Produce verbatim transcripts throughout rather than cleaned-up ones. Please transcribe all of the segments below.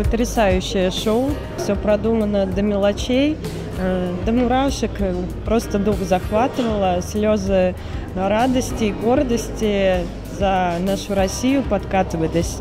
потрясающее шоу. Все продумано до мелочей, до мурашек. Просто дух захватывало, слезы радости и гордости за нашу Россию подкатывались.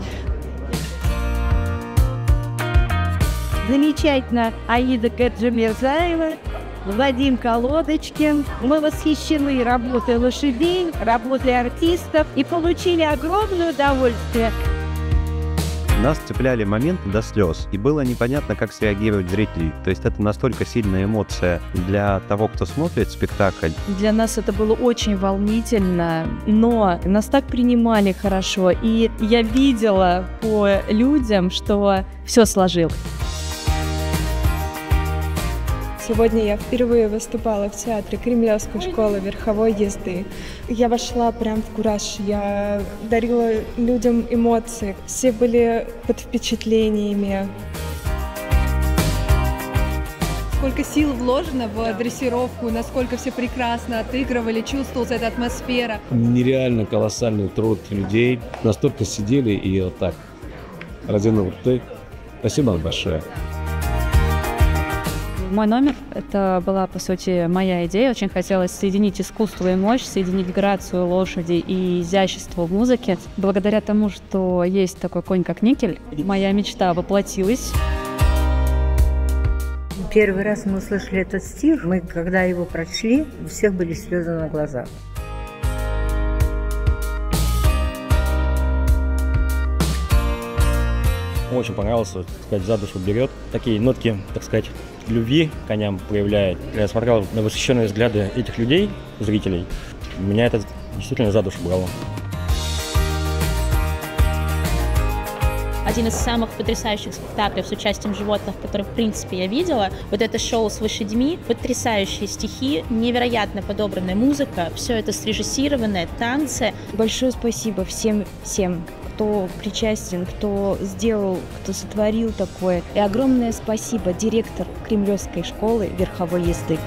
Замечательно Аида Гаджимирзаева, Владимир Колодочкин. Мы восхищены работой лошадей, работой артистов и получили огромное удовольствие. Нас цепляли моменты до слез, и было непонятно, как среагируют зрители. То есть это настолько сильная эмоция для того, кто смотрит спектакль. Для нас это было очень волнительно, но нас так принимали хорошо, и я видела по людям, что все сложилось. Сегодня я впервые выступала в театре Кремлевской школы верховой езды. Я вошла прям в кураж, я дарила людям эмоции. Все были под впечатлениями. Сколько сил вложено в дрессировку, насколько все прекрасно отыгрывали, чувствовалась эта атмосфера. Нереально колоссальный труд людей. Настолько сидели и вот так разинув рты. Спасибо вам большое. Мой номер — это была, по сути, моя идея. Очень хотелось соединить искусство и мощь, соединить грацию лошади и изящество в музыке. Благодаря тому, что есть такой конь, как Никель, моя мечта воплотилась. Первый раз мы услышали этот стих, мы, когда его прочли, у всех были слезы на глазах. Очень понравился, так сказать, за душу берет. Такие нотки, так сказать, любви к коням проявляет. Я смотрел на восхищенные взгляды этих людей, зрителей. Меня это действительно за душу брало. Один из самых потрясающих спектаклей с участием животных, который, в принципе, я видела. Вот это шоу с лошадьми, потрясающие стихи, невероятно подобранная музыка, все это срежиссированное, танцы. Большое спасибо всем, всем, кто причастен, кто сделал, кто сотворил такое. И огромное спасибо директору Кремлевской школы верховой езды.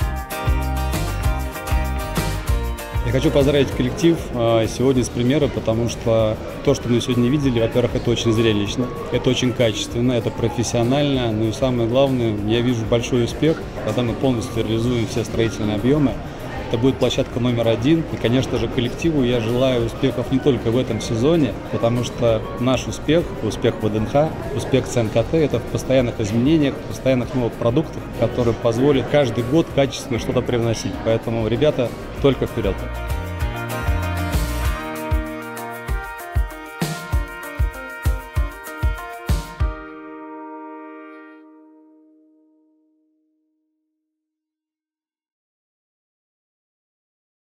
Я хочу поздравить коллектив сегодня с премьерой, потому что то, что мы сегодня видели, во-первых, это очень зрелищно, это очень качественно, это профессионально, ну и самое главное, я вижу большой успех, когда мы полностью реализуем все строительные объемы. Это будет площадка номер один, и, конечно же, коллективу я желаю успехов не только в этом сезоне, потому что наш успех, успех ВДНХ, успех ЦНКТ – это в постоянных изменениях, в постоянных новых продуктах, которые позволят каждый год качественно что-то привносить. Поэтому, ребята, только вперед!